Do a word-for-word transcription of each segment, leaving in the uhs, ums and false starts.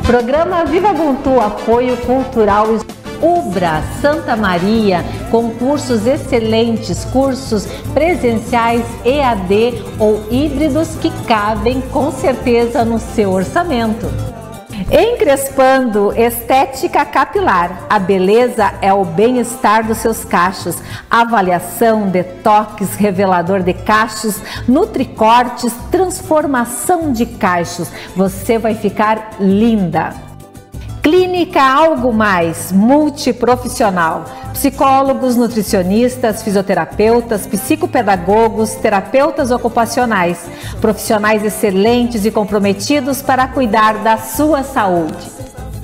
Programa Viva Ubuntu, apoio cultural Ubra Santa Maria, com cursos excelentes, cursos presenciais, E A D ou híbridos que cabem com certeza no seu orçamento. Encrespando Estética Capilar. A beleza é o bem-estar dos seus cachos. Avaliação, detox, revelador de cachos, nutricortes, transformação de cachos. Você vai ficar linda. Clínica Algo Mais, multiprofissional. Psicólogos, nutricionistas, fisioterapeutas, psicopedagogos, terapeutas ocupacionais. Profissionais excelentes e comprometidos para cuidar da sua saúde.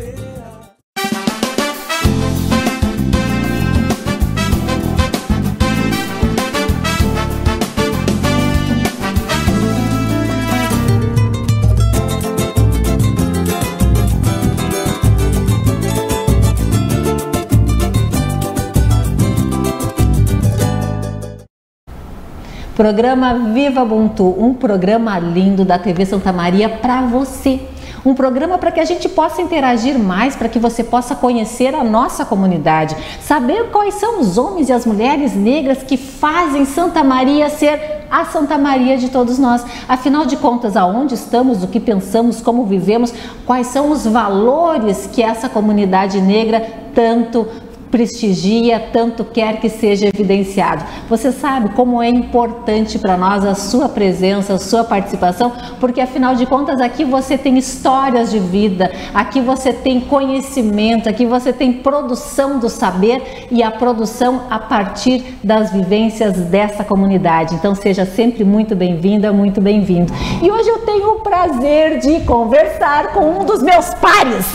Programa Viva Ubuntu, um programa lindo da T V Santa Maria para você. Um programa para que a gente possa interagir mais, para que você possa conhecer a nossa comunidade, saber quais são os homens e as mulheres negras que fazem Santa Maria ser a Santa Maria de todos nós. Afinal de contas, aonde estamos, o que pensamos, como vivemos, quais são os valores que essa comunidade negra tanto prestigia, tanto quer que seja evidenciado. Você sabe como é importante para nós a sua presença, a sua participação, porque afinal de contas aqui você tem histórias de vida, aqui você tem conhecimento, aqui você tem produção do saber e a produção a partir das vivências dessa comunidade. Então seja sempre muito bem-vinda, muito bem-vindo. E hoje eu tenho o prazer de conversar com um dos meus pares.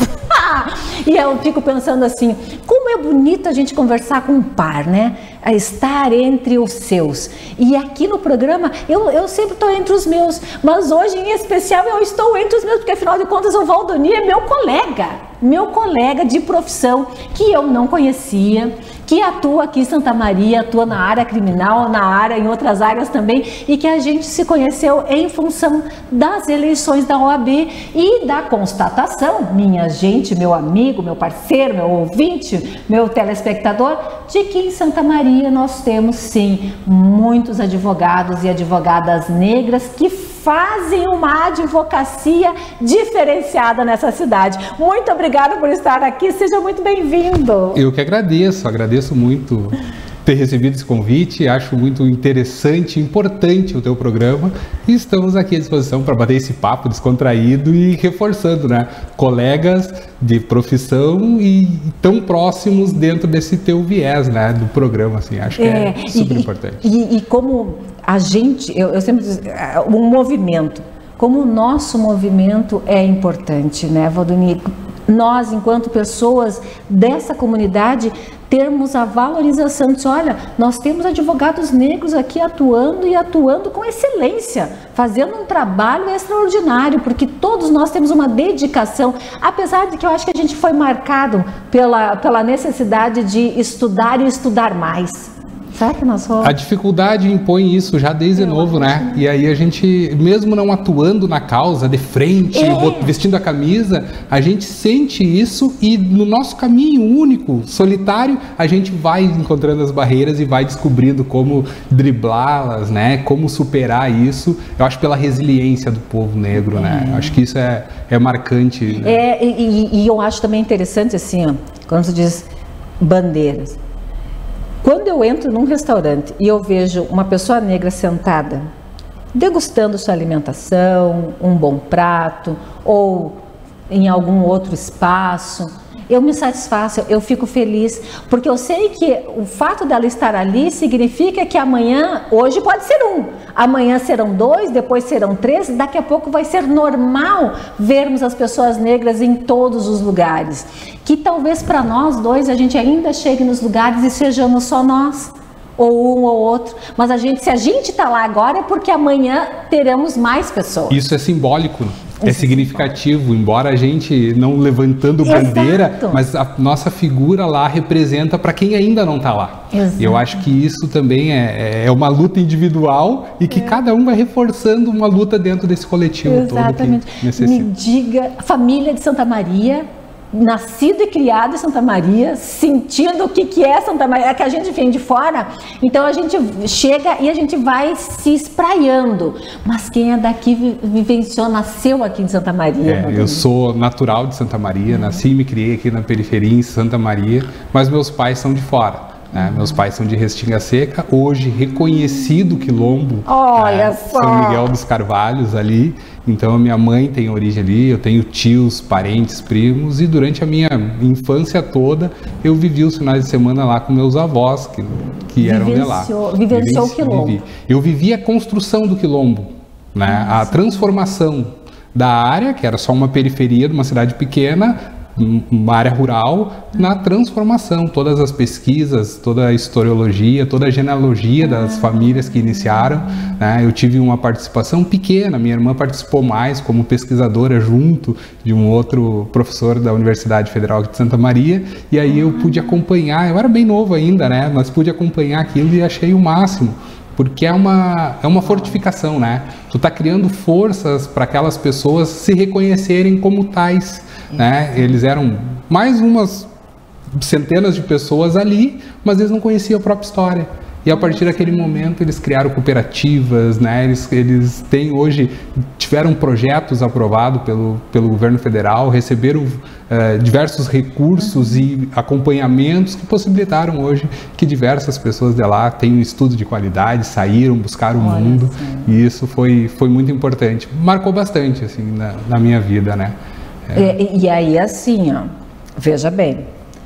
E eu fico pensando assim, como é bonito a gente conversar com um par, né? A estar entre os seus. E aqui no programa, eu, eu sempre estou entre os meus, mas hoje em especial eu estou entre os meus, porque afinal de contas o Valdoni é meu colega, meu colega de profissão, que eu não conhecia, que atua aqui em Santa Maria, atua na área criminal, na área, em outras áreas também, e que a gente se conheceu em função das eleições da O A B e da constatação, minha gente, meu amigo, meu parceiro, meu ouvinte, meu telespectador, de que em Santa Maria nós temos sim muitos advogados e advogadas negras que fazem uma advocacia diferenciada nessa cidade. Muito obrigada por estar aqui, seja muito bem-vindo. Eu que agradeço, agradeço muito ter recebido esse convite, acho muito interessante, importante o teu programa e estamos aqui à disposição para bater esse papo descontraído e reforçando, né, colegas de profissão e tão próximos dentro desse teu viés, né, do programa, assim, acho que é, é super e, importante. E, e como a gente, eu, eu sempre digo, um movimento, como o nosso movimento é importante, né, Valdoni? Nós, enquanto pessoas dessa comunidade, termos a valorização de, olha, nós temos advogados negros aqui atuando e atuando com excelência, fazendo um trabalho extraordinário, porque todos nós temos uma dedicação, apesar de que eu acho que a gente foi marcado pela, pela necessidade de estudar e estudar mais. Será que nós somos? A dificuldade impõe isso já desde eu novo, né? E aí a gente, mesmo não atuando na causa, de frente, é. vestindo a camisa, a gente sente isso e no nosso caminho único, solitário, a gente vai encontrando as barreiras e vai descobrindo como driblá-las, né? Como superar isso. Eu acho pela resiliência do povo negro, é. né? Eu acho que isso é, é marcante. Né? É, e, e eu acho também interessante assim, ó, quando você diz bandeiras. Quando eu entro num restaurante e eu vejo uma pessoa negra sentada, degustando sua alimentação, um bom prato, ou em algum outro espaço, eu me satisfaço, eu fico feliz, porque eu sei que o fato dela estar ali significa que amanhã, hoje pode ser um, amanhã serão dois, depois serão três, daqui a pouco vai ser normal vermos as pessoas negras em todos os lugares. Que talvez para nós dois a gente ainda chegue nos lugares e sejamos só nós. ou um ou outro, mas a gente, se a gente está lá agora é porque amanhã teremos mais pessoas. Isso é simbólico, é significativo, embora a gente não levantando bandeira, Exato. Mas a nossa figura lá representa para quem ainda não está lá. Exato. Eu acho que isso também é, é uma luta individual e que é. cada um vai reforçando uma luta dentro desse coletivo. Exatamente. Todo que necessita. Me diga, família de Santa Maria, nascido e criado em Santa Maria, sentindo o que, que é Santa Maria, é que a gente vem de fora, então a gente chega e a gente vai se espraiando, mas quem é daqui vivenciou, nasceu aqui em Santa Maria. É, eu sou natural de Santa Maria, uhum. nasci e me criei aqui na periferia em Santa Maria, mas meus pais são de fora. Né? Meus pais são de Restinga Seca, hoje reconhecido quilombo, Olha né? só. São Miguel dos Carvalhos ali, então a minha mãe tem origem ali, eu tenho tios, parentes, primos, e durante a minha infância toda eu vivi os finais de semana lá com meus avós, que, que eram de lá. Vivenciou o quilombo. Vivi. Eu vivi a construção do quilombo, né? A transformação da área, que era só uma periferia de uma cidade pequena, uma área rural, na transformação, todas as pesquisas, toda a historiologia, toda a genealogia das famílias que iniciaram, né? Eu tive uma participação pequena, minha irmã participou mais como pesquisadora junto de um outro professor da Universidade Federal de Santa Maria, e aí eu pude acompanhar, eu era bem novo ainda, né? Mas pude acompanhar aquilo e achei o máximo. Porque é uma, é uma fortificação, né? Tu tá criando forças para aquelas pessoas se reconhecerem como tais, né? Eles eram mais umas centenas de pessoas ali, mas eles não conheciam a própria história. E a partir daquele momento eles criaram cooperativas, né? Eles, eles têm hoje, tiveram projetos aprovados pelo, pelo governo federal, receberam uh, diversos recursos uhum. e acompanhamentos que possibilitaram hoje que diversas pessoas de lá tenham um estudo de qualidade, saíram, buscaram o mundo, assim. E isso foi, foi muito importante. Marcou bastante assim, na, na minha vida, né? É. E, e aí assim, ó, veja bem,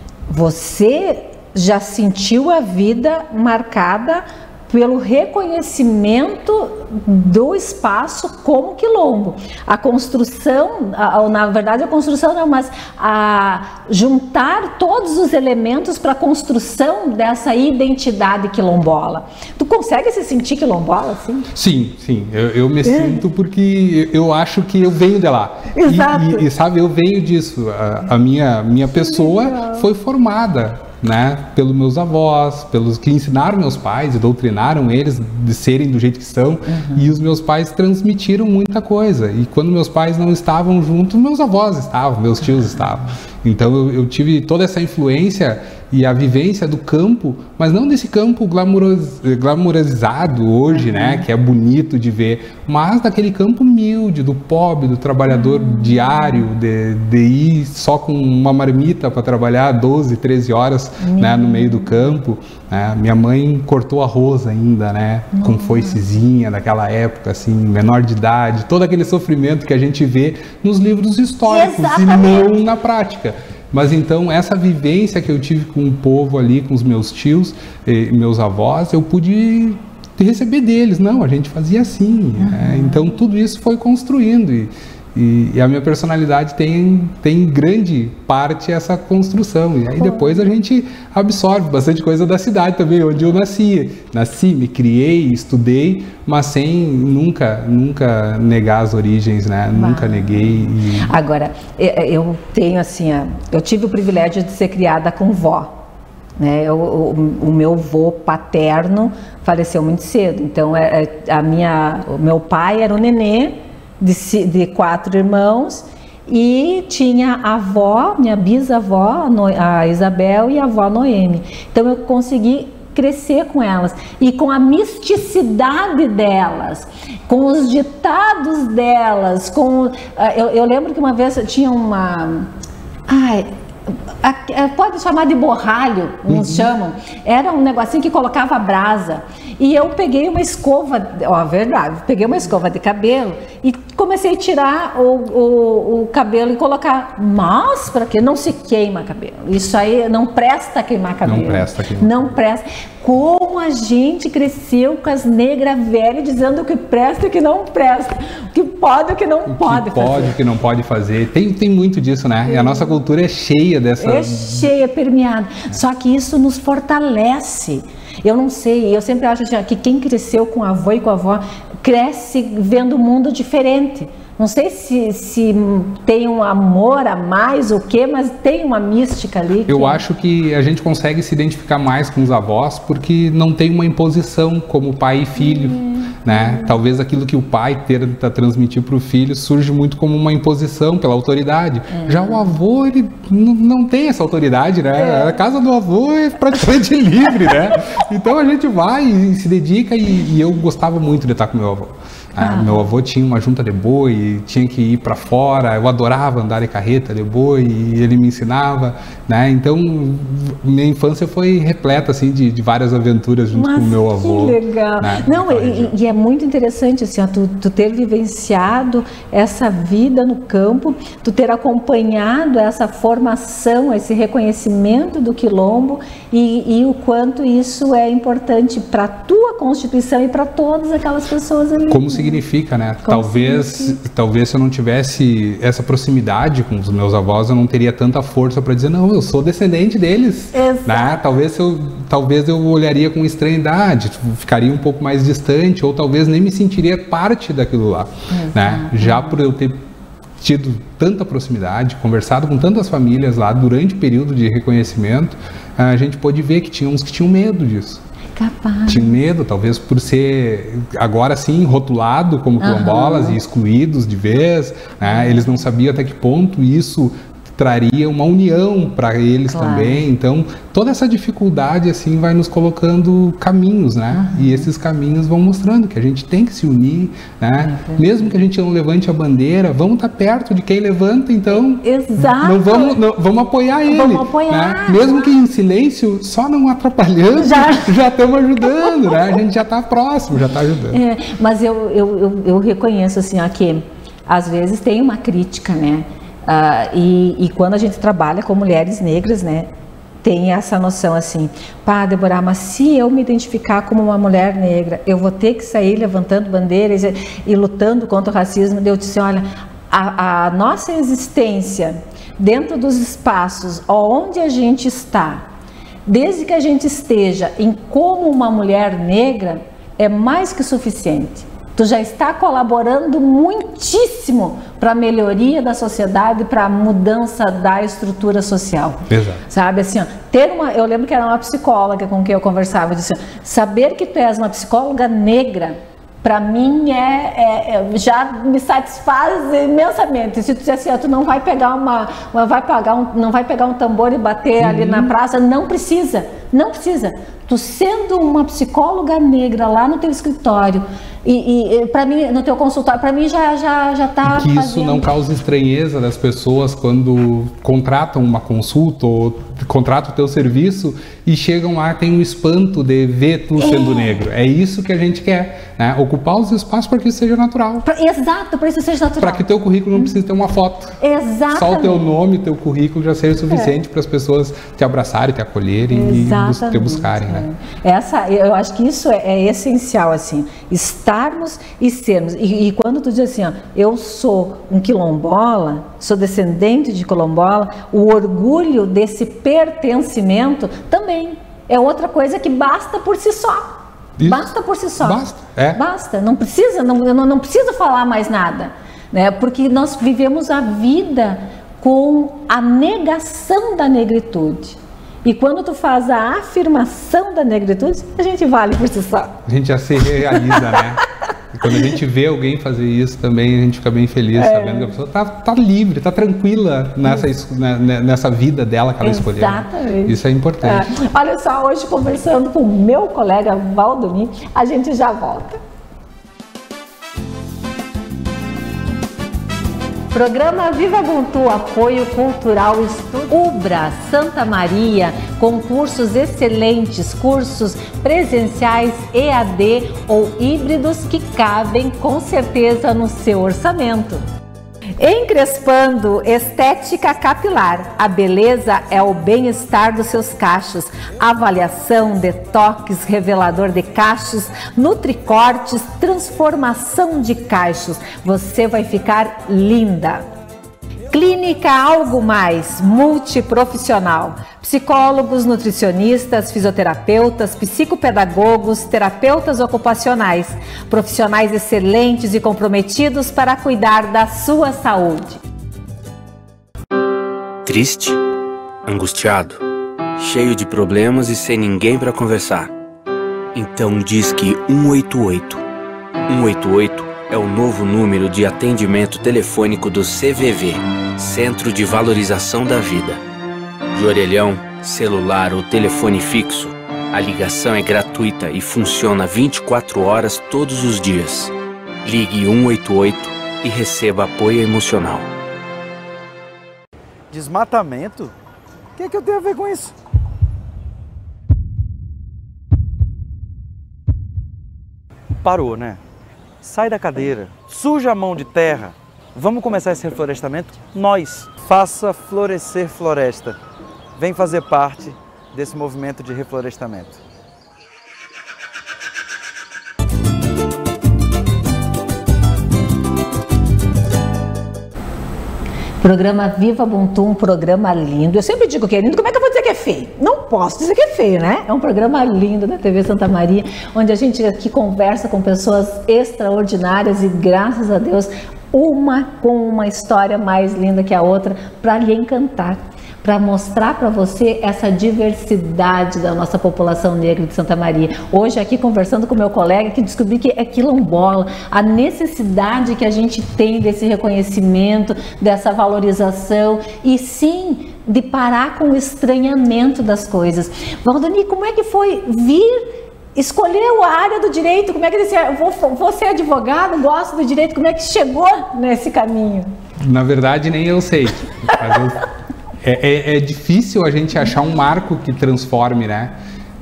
você já sentiu a vida marcada pelo reconhecimento do espaço como quilombo. A construção, a, na verdade a construção não, mas a juntar todos os elementos para a construção dessa identidade quilombola. Tu consegue se sentir quilombola, assim? Sim, sim. Eu, eu me é. sinto porque eu acho que eu venho de lá. Exato. E, e, e sabe, eu venho disso. A, a minha, minha pessoa foi formada, né, pelos meus avós, pelos que ensinaram meus pais e doutrinaram eles de serem do jeito que são, uhum. e os meus pais transmitiram muita coisa, e quando meus pais não estavam juntos, meus avós estavam, meus tios estavam, então eu, eu tive toda essa influência e a vivência do campo, mas não desse campo glamoros, glamourizado hoje, uhum. né, que é bonito de ver, mas daquele campo humilde, do pobre, do trabalhador uhum. diário, de, de ir só com uma marmita para trabalhar doze, treze horas, uhum. né, no meio do campo. Né? Minha mãe cortou arroz ainda, né, uhum. com foicezinha daquela época, assim, menor de idade, todo aquele sofrimento que a gente vê nos livros históricos Exatamente. E não na prática. Mas então essa vivência que eu tive com o povo ali, com os meus tios, eh, meus avós, eu pude receber deles. Não, a gente fazia assim. Uhum. Né? Então tudo isso foi construindo e, e, e a minha personalidade tem, tem grande parte essa construção. E aí depois a gente absorve bastante coisa da cidade também, onde eu nasci. Nasci, me criei, estudei, mas sem nunca, nunca negar as origens, né? Bah. Nunca neguei. E... Agora, eu tenho assim, eu tive o privilégio de ser criada com vó. Né? Eu, o, o meu avô paterno faleceu muito cedo, então a minha, o meu pai era um nenê de, de quatro irmãos e tinha a avó, minha bisavó, a Isabel, e a avó Noemi. Então eu consegui crescer com elas e com a misticidade delas, com os ditados delas, com eu, eu lembro que uma vez tinha uma ai, pode chamar de borralho, uns uhum. chamam, era um negocinho que colocava brasa, e eu peguei uma escova, ó, verdade, peguei uma escova de cabelo e comecei a tirar o, o, o cabelo e colocar, mas para que não se queima cabelo, isso aí não presta queimar cabelo, não presta queimar. Não presta. Como a gente cresceu com as negras velhas dizendo o que presta e o que não presta, o que pode e o que não o pode que pode, fazer. O que não pode fazer. Tem, tem muito disso, né? E a nossa cultura é cheia dessa... É cheia, permeada. Só que isso nos fortalece. Eu não sei, eu sempre acho assim, que quem cresceu com a avó e com a avó cresce vendo o mundo diferente. Não sei se, se tem um amor a mais ou o quê, mas tem uma mística ali. Eu que... acho que a gente consegue se identificar mais com os avós porque não tem uma imposição como pai e filho. Hum. Né? Talvez aquilo que o pai tenta transmitir para o filho surge muito como uma imposição pela autoridade. É. Já o avô, ele não tem essa autoridade, né? É. A casa do avô é praticamente livre, né? Então a gente vai e se dedica e, e eu gostava muito de estar com meu avô. Ah, meu avô tinha uma junta de boi, tinha que ir para fora, eu adorava andar de carreta de boi e ele me ensinava, né? Então, minha infância foi repleta assim de, de várias aventuras junto Mas com o meu avô. Que legal! Né? Não, e, e é muito interessante assim, ó, tu, tu ter vivenciado essa vida no campo, tu ter acompanhado essa formação, esse reconhecimento do quilombo e, e o quanto isso é importante para a tua constituição e para todas aquelas pessoas ali. Como significa, né? Como talvez, significa? talvez se eu não tivesse essa proximidade com os meus avós, eu não teria tanta força para dizer, não, eu sou descendente deles. Né? Talvez eu, talvez eu olharia com estranhidade, ficaria um pouco mais distante, ou talvez nem me sentiria parte daquilo lá. Né? Já por eu ter tido tanta proximidade, conversado com tantas famílias lá durante o período de reconhecimento, a gente pôde ver que tinha uns que tinham medo disso. Capaz. Tinha medo, talvez por ser agora sim rotulado como quilombolas uhum. e excluídos de vez, né? Eles não sabiam até que ponto isso traria uma união para eles claro. também. Então, toda essa dificuldade assim vai nos colocando caminhos, né? Uhum. E esses caminhos vão mostrando que a gente tem que se unir, né? É mesmo que a gente não levante a bandeira, vamos estar perto de quem levanta, então. Exato. Não vamos, não, vamos apoiar ele. Vamos apoiar. Né? Mesmo que em silêncio, só não atrapalhando, já estamos ajudando, né? A gente já está próximo, já está ajudando. É, mas eu, eu, eu, eu reconheço assim, ó, que às vezes tem uma crítica, né? Uh, e, e quando a gente trabalha com mulheres negras, né, tem essa noção assim, pá, Débora, mas se eu me identificar como uma mulher negra, eu vou ter que sair levantando bandeiras e, e lutando contra o racismo. Eu disse, olha, a, a nossa existência dentro dos espaços onde a gente está, desde que a gente esteja em como uma mulher negra, é mais que suficiente. Tu já está colaborando muitíssimo para a melhoria da sociedade, para a mudança da estrutura social. Exato. Sabe, assim, ó, ter uma, eu lembro que era uma psicóloga com quem eu conversava, eu disse, saber que tu és uma psicóloga negra, para mim é, é, é, já me satisfaz imensamente. Se tu disser assim, ó, tu não vai pegar uma, uma vai pagar um, não vai pegar um tambor e bater uhum. ali na praça, não precisa, não precisa. Tu sendo uma psicóloga negra lá no teu escritório e, e para mim no teu consultório, para mim já já já tá e que fazendo... isso não causa estranheza das pessoas quando contratam uma consulta ou contratam o teu serviço e chegam lá, tem um espanto de ver tu é. sendo negro. É isso que a gente quer, né? Ocupar os espaços para que isso seja natural. Pra, exato, para isso seja natural. Para que teu currículo não hum. precise ter uma foto. Exatamente. Só o teu nome, teu currículo já seja suficiente é. para as pessoas te abraçarem, te acolherem Exatamente. e te buscarem, né? Essa, eu acho que isso é, é essencial, assim, estarmos e sermos. E, e quando tu diz assim, ó, eu sou um quilombola, sou descendente de quilombola, o orgulho desse pertencimento também é outra coisa que basta por si só. Isso. Basta por si só. Basta, é. Basta, não precisa, não, não, não precisa falar mais nada, né? Porque nós vivemos a vida com a negação da negritude. E quando tu faz a afirmação da negritude, a gente vale por si só. A gente já se realiza, né? E quando a gente vê alguém fazer isso também, a gente fica bem feliz, é. sabendo que a pessoa tá, tá livre, tá tranquila nessa, nessa vida dela que ela escolheu. Exatamente. Isso é importante. É. Olha só, hoje conversando com o meu colega Valdomir, a gente já volta. Programa Viva Ubuntu, apoio cultural Estúdio Ubra, Santa Maria, com cursos excelentes, cursos presenciais, E A D ou híbridos que cabem com certeza no seu orçamento. Encrespando Estética Capilar. A beleza é o bem-estar dos seus cachos. Avaliação, detox, revelador de cachos, nutricortes, transformação de cachos. Você vai ficar linda. Clínica Algo Mais, multiprofissional. Psicólogos, nutricionistas, fisioterapeutas, psicopedagogos, terapeutas ocupacionais, profissionais excelentes e comprometidos para cuidar da sua saúde. Triste? Angustiado? Cheio de problemas e sem ninguém para conversar? Então disque um oito oito. um oito oito é o novo número de atendimento telefônico do C V V, Centro de Valorização da Vida. De orelhão, celular ou telefone fixo, a ligação é gratuita e funciona vinte e quatro horas todos os dias. Ligue um oito oito e receba apoio emocional. Desmatamento? O que é que eu tenho a ver com isso? Parou, né? Sai da cadeira, suja a mão de terra. Vamos começar esse reflorestamento? Nós. Faça florescer floresta. Vem fazer parte desse movimento de reflorestamento. Programa Viva Ubuntu, um programa lindo. Eu sempre digo que é lindo, como é que eu vou dizer que é feio? Não posso dizer que é feio, né? É um programa lindo da T V Santa Maria, onde a gente aqui conversa com pessoas extraordinárias e, graças a Deus, uma com uma história mais linda que a outra para lhe encantar, para mostrar para você essa diversidade da nossa população negra de Santa Maria. Hoje aqui conversando com meu colega que descobri que é quilombola, a necessidade que a gente tem desse reconhecimento, dessa valorização e sim de parar com o estranhamento das coisas. Valdoni, como é que foi vir escolheu a área do direito? Como é que ele disse, eu vou, vou ser advogado, gosto do direito, como é que chegou nesse caminho? Na verdade, nem eu sei. É, é, é difícil a gente achar um marco que transforme, né?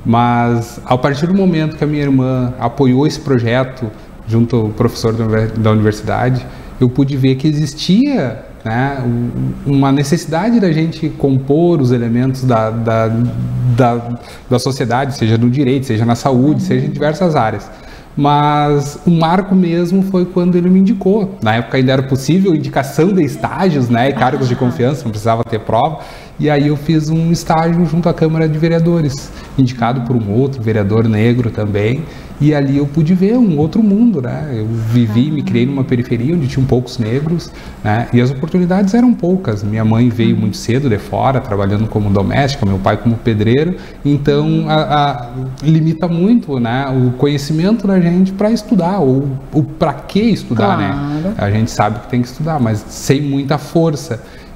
Mas a partir do momento que a minha irmã apoiou esse projeto junto ao professor da universidade, eu pude ver que existia, né, uma necessidade da gente compor os elementos da, da, da, da sociedade, seja no direito, seja na saúde, uhum. seja em diversas áreas. Mas o marco mesmo foi quando ele me indicou. Na época ainda era possível indicação de estágios, né, e cargos de confiança, não precisava ter prova. E aí eu fiz um estágio junto à Câmara de Vereadores, indicado por um outro vereador negro também. E ali eu pude ver um outro mundo, né? Eu vivi, me criei numa periferia onde tinham poucos negros, né? E as oportunidades eram poucas. Minha mãe veio muito cedo de fora, trabalhando como doméstica, meu pai como pedreiro. Então, a, a, limita muito, né, o conhecimento da gente para estudar, ou o para que estudar, claro. Né? A gente sabe que tem que estudar, mas sem muita força.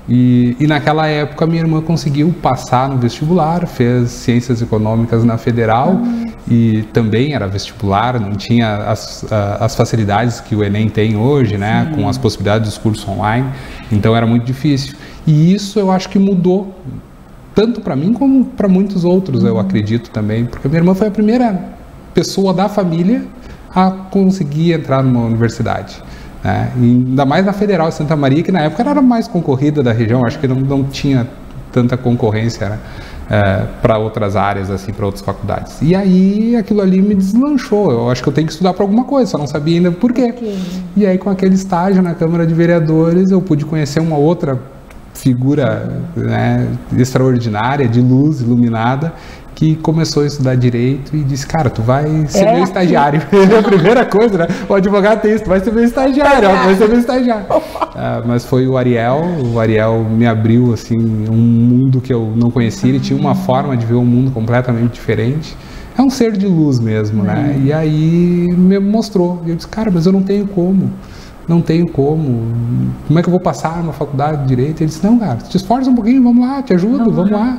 E, e naquela época minha irmã conseguiu passar no vestibular, fez Ciências Econômicas na Federal uhum. e também era vestibular, não tinha as, as facilidades que o Enem tem hoje, né, com as possibilidades dos cursos online, então era muito difícil. E isso eu acho que mudou, tanto para mim como para muitos outros, uhum. eu acredito também, porque a minha irmã foi a primeira pessoa da família a conseguir entrar numa universidade. É, ainda mais na Federal de Santa Maria, que na época era a mais concorrida da região, acho que não, não tinha tanta concorrência, né, é, para outras áreas, assim, para outras faculdades. E aí aquilo ali me deslanchou, eu acho que eu tenho que estudar para alguma coisa, só não sabia ainda por quê. Okay. E aí com aquele estágio na Câmara de Vereadores eu pude conhecer uma outra figura, né, extraordinária, de luz, iluminada, que começou a estudar direito e disse, cara, tu vai ser é meu estagiário. É a primeira coisa, né? O advogado tem isso, tu vai ser meu estagiário, ó, vai ser meu estagiário. Ah, mas foi o Ariel, o Ariel me abriu, assim, um mundo que eu não conhecia, ele tinha uma forma de ver o mundo completamente diferente. É um ser de luz mesmo, né? Uhum. E aí me mostrou, e eu disse, cara, mas eu não tenho como. Não tenho como, como é que eu vou passar numa faculdade de Direito? Ele disse, não, cara, te esforça um pouquinho, vamos lá, te ajudo, vamos lá.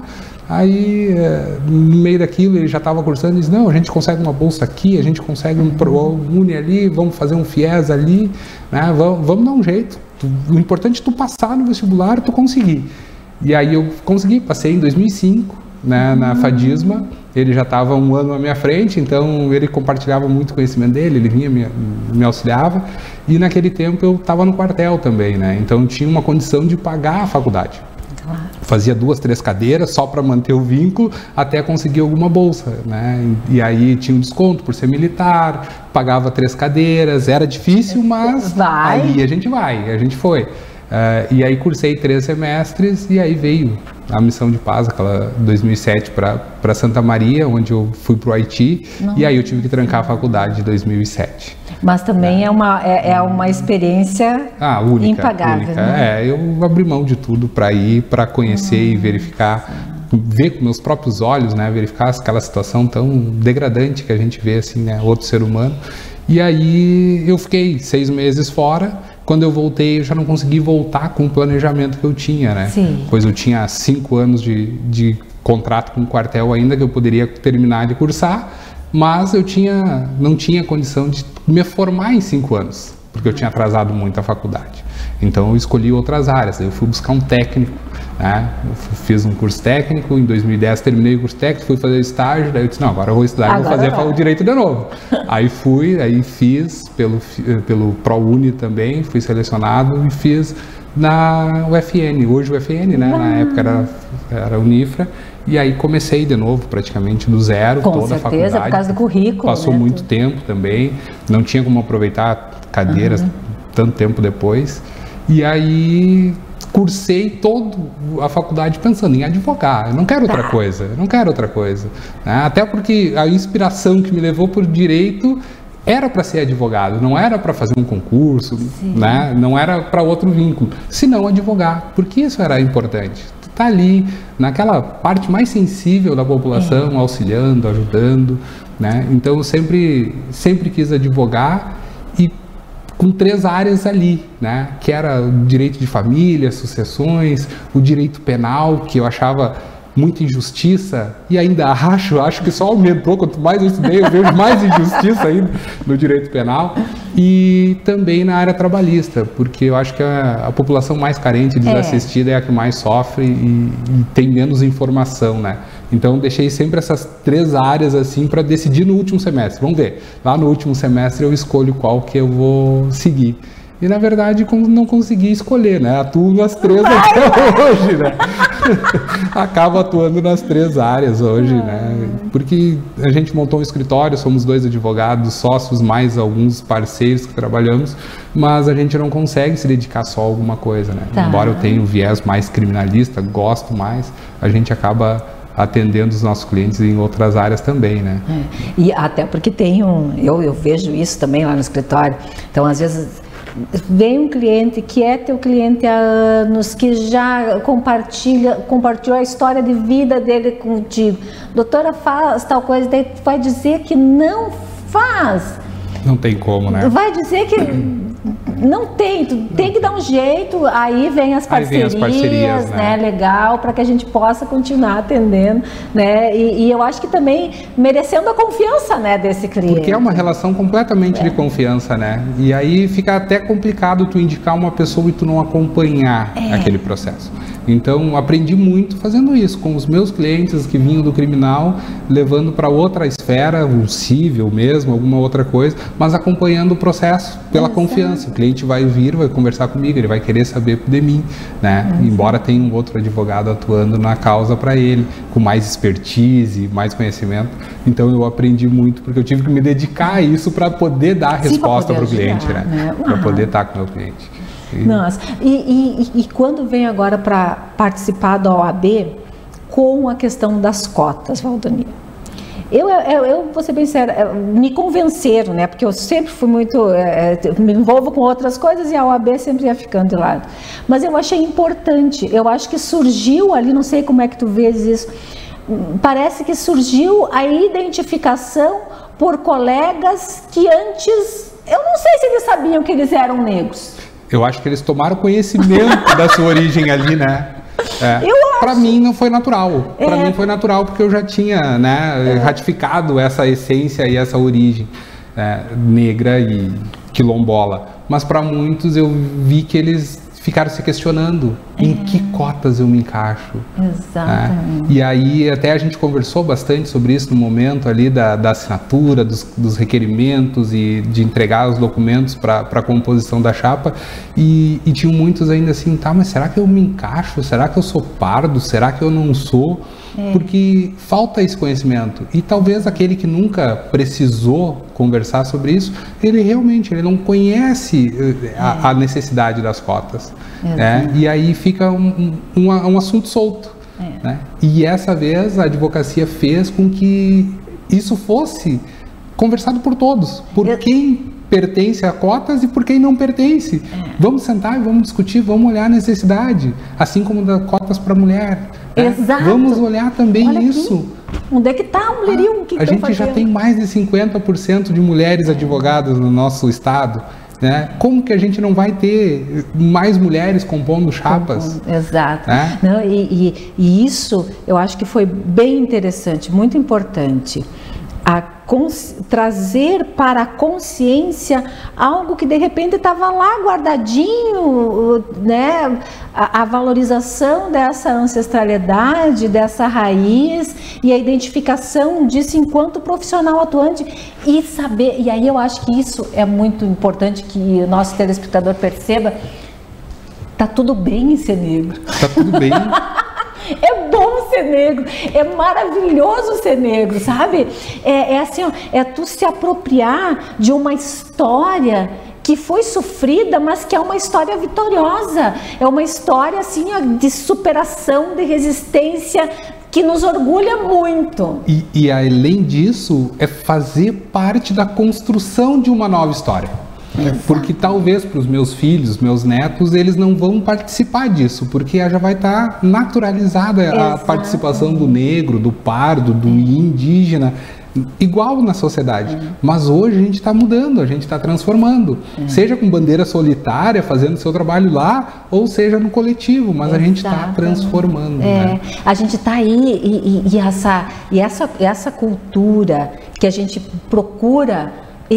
Aí, no meio daquilo, ele já estava cursando e disse, não, a gente consegue uma bolsa aqui, a gente consegue um ProUni ali, vamos fazer um FIES ali, né? vamos, vamos dar um jeito. O importante é tu passar no vestibular e tu conseguir. E aí eu consegui, passei em dois mil e cinco, né, na Fadisma, ele já estava um ano à minha frente, então ele compartilhava muito conhecimento dele, ele vinha, me, me auxiliava, e naquele tempo eu estava no quartel também, né, então tinha uma condição de pagar a faculdade. Fazia duas, três cadeiras só para manter o vínculo até conseguir alguma bolsa, né? E, e aí tinha um desconto por ser militar, pagava três cadeiras, era difícil, mas vai. aí a gente vai, a gente foi. Uh, e aí cursei três semestres e aí veio a missão de paz, aquela dois mil e sete para Santa Maria, onde eu fui para o Haiti. Nossa. E aí eu tive que trancar a faculdade de dois mil e sete. Mas também é, é uma, é, é uma experiência ah, única, impagável. Única. Né? É, eu abri mão de tudo para ir, para conhecer uhum. e verificar, ver com meus próprios olhos, né, verificar aquela situação tão degradante que a gente vê assim, né, outro ser humano. E aí eu fiquei seis meses fora. Quando eu voltei, eu já não consegui voltar com o planejamento que eu tinha, né? Sim. Pois eu tinha cinco anos de, de contrato com o quartel ainda, que eu poderia terminar de cursar, mas eu tinha, não tinha condição de me formar em cinco anos, porque eu tinha atrasado muito a faculdade. Então eu escolhi outras áreas, eu fui buscar um técnico, né? Eu fiz um curso técnico, em dois mil e dez terminei o curso técnico, fui fazer estágio, daí eu disse, não, agora eu vou estudar e vou fazer o direito de novo. Aí fui, aí fiz pelo, pelo ProUni também, fui selecionado e fiz na U F N, hoje U F N, né? Na época era, era Unifra, e aí comecei de novo praticamente do zero, Com toda certeza, a faculdade. por causa do currículo. Passou né? muito tempo também, não tinha como aproveitar cadeiras uhum. tanto tempo depois. E aí cursei toda a faculdade pensando em advogar, eu não quero outra coisa, eu não quero outra coisa. Né? Até porque a inspiração que me levou para o direito era para ser advogado, não era para fazer um concurso, né? Não era para outro vínculo, senão advogar, porque isso era importante. Tu tá ali naquela parte mais sensível da população, é. auxiliando, ajudando, né? Então eu sempre, sempre quis advogar e com três áreas ali, né? Que era o direito de família, sucessões, o direito penal, que eu achava muita injustiça, e ainda acho, acho que só aumentou, quanto mais eu estudei, eu vejo mais injustiça ainda no direito penal, e também na área trabalhista, porque eu acho que a, a população mais carente, desassistida, é. é a que mais sofre e, e tem menos informação, né? Então deixei sempre essas três áreas assim para decidir no último semestre. Vamos ver, lá no último semestre eu escolho qual que eu vou seguir. E na verdade não consegui escolher, né? Atuo nas três vai, até vai. hoje, né? Acabo atuando nas três áreas hoje, ah. né? Porque a gente montou um escritório, somos dois advogados, sócios, mais alguns parceiros que trabalhamos, mas a gente não consegue se dedicar só a alguma coisa, né? Tá. Embora eu tenha um viés mais criminalista, gosto mais, a gente acaba atendendo os nossos clientes em outras áreas também, né? É. E até porque tem um... Eu, eu vejo isso também lá no escritório, então às vezes... Vem um cliente que é teu cliente há anos, que já compartilha, compartilhou a história de vida dele contigo. Doutora, faz tal coisa, daí vai dizer que não faz. Não tem como, né? Vai dizer que não tem, tu tem que dar um jeito, aí vem as parcerias, vem as parcerias né? né? Legal, para que a gente possa continuar atendendo, né? E, e eu acho que também merecendo a confiança, né, desse cliente. Porque é uma relação completamente é. de confiança, né? E aí fica até complicado tu indicar uma pessoa e tu não acompanhar é. aquele processo. Então, aprendi muito fazendo isso, com os meus clientes que vinham do criminal, levando para outra esfera, um cível mesmo, alguma outra coisa, mas acompanhando o processo pela Exato. confiança. O cliente vai vir, vai conversar comigo, ele vai querer saber de mim, né? Exato. Embora tenha um outro advogado atuando na causa para ele, com mais expertise, mais conhecimento. Então, eu aprendi muito, porque eu tive que me dedicar a isso para poder dar a resposta para o cliente, né? né? Para poder estar com o meu cliente. Nossa, e, e, e quando vem agora para participar da O A B com a questão das cotas, Valdonir? Eu, eu, eu vou ser bem séria, me convenceram, né? Porque eu sempre fui muito, é, me envolvo com outras coisas e a O A B sempre ia ficando de lado. Mas eu achei importante, eu acho que surgiu ali, não sei como é que tu vês isso, parece que surgiu a identificação por colegas que antes, eu não sei se eles sabiam que eles eram negros. Eu acho que eles tomaram conhecimento da sua origem ali, né? É. Para mim não foi natural. É. Para mim foi natural porque eu já tinha, né, é. ratificado essa essência e essa origem é, negra e quilombola. Mas para muitos eu vi que eles ficaram se questionando Em que cotas eu me encaixo? Exatamente. Né? E aí até a gente conversou bastante sobre isso no momento ali da, da assinatura, dos, dos requerimentos e de entregar os documentos para a composição da chapa, e, e tinham muitos ainda assim, tá, mas será que eu me encaixo? Será que eu sou pardo? Será que eu não sou? É. Porque falta esse conhecimento, e talvez aquele que nunca precisou conversar sobre isso, ele realmente ele não conhece a, a necessidade das cotas, né? E aí fica um, um, um assunto solto, é. né? E essa vez a advocacia fez com que isso fosse conversado por todos, por Eu... quem pertence a cotas e por quem não pertence. É. Vamos sentar e vamos discutir, vamos olhar a necessidade, assim como das cotas para mulher. Né? Exato. Vamos olhar também Olha isso. Aqui. Onde é que está a mulheria? Ah, o que a gente já tem mais de cinquenta por cento de mulheres advogadas no nosso estado. Né? Como que a gente não vai ter mais mulheres compondo chapas? Exato. Né? Não, e, e, e isso eu acho que foi bem interessante, muito importante. A trazer para a consciência algo que de repente estava lá guardadinho, né? A, a valorização dessa ancestralidade, dessa raiz e a identificação disso enquanto profissional atuante e saber, e aí eu acho que isso é muito importante que o nosso telespectador perceba, tá tudo bem em ser negro. Tá tudo bem. É bom ser negro, é maravilhoso ser negro, sabe? É, é assim, ó, é tu se apropriar de uma história que foi sofrida, mas que é uma história vitoriosa, é uma história assim, ó, de superação, de resistência, que nos orgulha muito. E, e além disso, é fazer parte da construção de uma nova história. Porque talvez para os meus filhos, meus netos, eles não vão participar disso, porque já vai estar naturalizada a Exato. participação do negro, do pardo, do indígena, igual na sociedade. É. Mas hoje a gente está mudando, a gente está transformando, é. seja com bandeira solitária, fazendo seu trabalho lá, ou seja no coletivo, mas Exato. a gente está transformando. É. Né? A gente está aí e, e, e, essa, e essa, essa cultura que a gente procura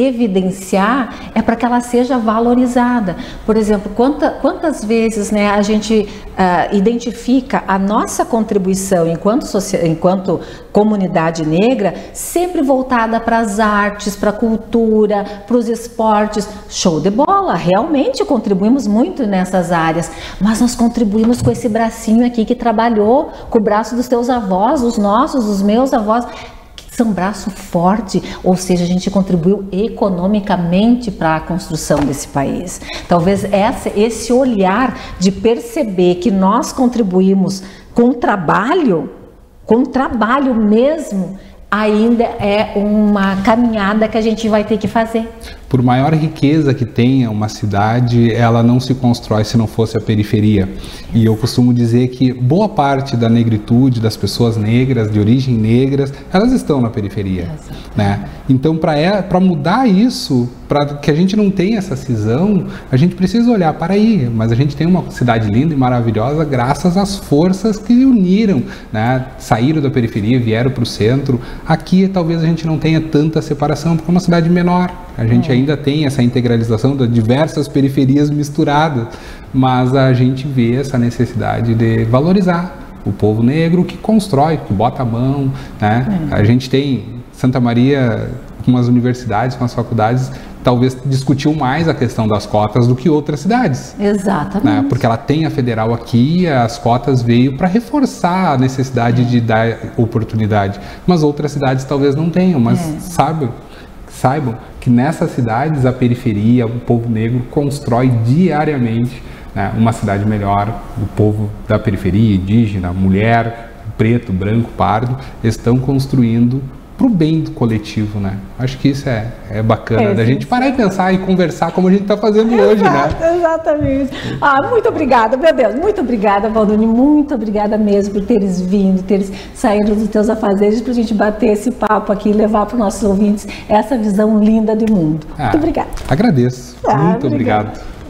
evidenciar é para que ela seja valorizada. Por exemplo, quanta, quantas vezes, né, a gente uh, identifica a nossa contribuição enquanto, enquanto comunidade negra sempre voltada para as artes, para a cultura, para os esportes. Show de bola, realmente contribuímos muito nessas áreas, mas nós contribuímos com esse bracinho aqui que trabalhou, com o braço dos teus avós, os nossos, os meus avós, um braço forte, ou seja, a gente contribuiu economicamente para a construção desse país. Talvez essa, esse olhar de perceber que nós contribuímos com trabalho, com trabalho mesmo, ainda é uma caminhada que a gente vai ter que fazer. Por maior riqueza que tenha uma cidade, ela não se constrói se não fosse a periferia. E eu costumo dizer que boa parte da negritude, das pessoas negras, de origem negras, elas estão na periferia. Né? Então, para mudar isso, para que a gente não tenha essa cisão, a gente precisa olhar para aí. Mas a gente tem uma cidade linda e maravilhosa graças às forças que uniram, né? Saíram da periferia, vieram para o centro. Aqui, talvez a gente não tenha tanta separação, porque é uma cidade menor. A gente é. ainda tem essa integralização de diversas periferias misturadas, mas a gente vê essa necessidade de valorizar o povo negro que constrói, que bota a mão, né? É. A gente tem Santa Maria, com as universidades, com as faculdades, talvez discutiu mais a questão das cotas do que outras cidades. Exatamente. Né? Porque ela tem a federal aqui, as cotas veio para reforçar a necessidade é. de dar oportunidade, mas outras cidades talvez não tenham, mas é. sabe, saibam que nessas cidades a periferia, o povo negro constrói diariamente, né, uma cidade melhor. O povo da periferia, indígena, mulher, preto, branco, pardo, estão construindo para o bem do coletivo, né? Acho que isso é, é bacana, é, da gente parar e pensar e conversar como a gente está fazendo Exato, hoje, né? Exatamente. Ah, muito obrigada, meu Deus, muito obrigada, Valdoni, muito obrigada mesmo por teres vindo, teres saído dos teus afazeres para a gente bater esse papo aqui e levar para os nossos ouvintes essa visão linda do mundo. Ah, muito obrigada. Agradeço, ah, muito obrigado.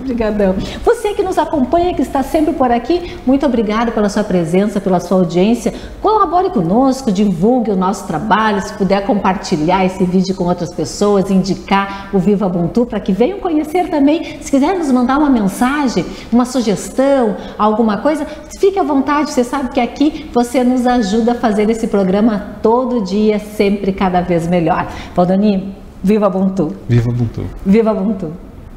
Obrigadão. Você que nos acompanha, que está sempre por aqui, muito obrigada pela sua presença, pela sua audiência. Colabore conosco, divulgue o nosso trabalho, se puder compartilhar esse vídeo com outras pessoas, indicar o Viva Ubuntu para que venham conhecer também. Se quiser nos mandar uma mensagem, uma sugestão, alguma coisa, fique à vontade. Você sabe que aqui você nos ajuda a fazer esse programa todo dia, sempre cada vez melhor. Valdoni, Viva Ubuntu. Viva Ubuntu. Viva Ubuntu.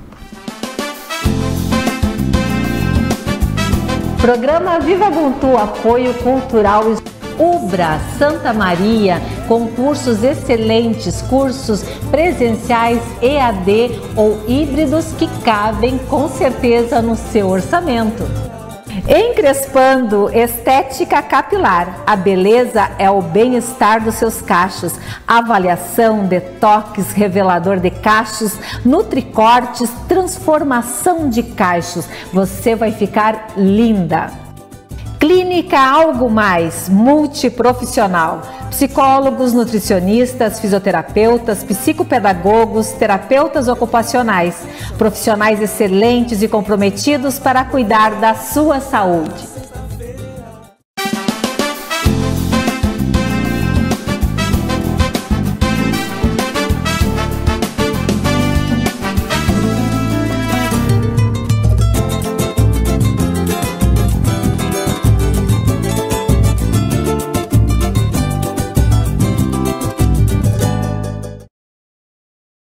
Programa Viva Ubuntu, apoio cultural Ubra Santa Maria, com cursos excelentes, cursos presenciais, E A D ou híbridos que cabem com certeza no seu orçamento. Encrespando Estética Capilar. A beleza é o bem-estar dos seus cachos. Avaliação, detox, revelador de cachos, nutricortes, transformação de cachos. Você vai ficar linda. Clínica Algo Mais, multiprofissional. Psicólogos, nutricionistas, fisioterapeutas, psicopedagogos, terapeutas ocupacionais. Profissionais excelentes e comprometidos para cuidar da sua saúde.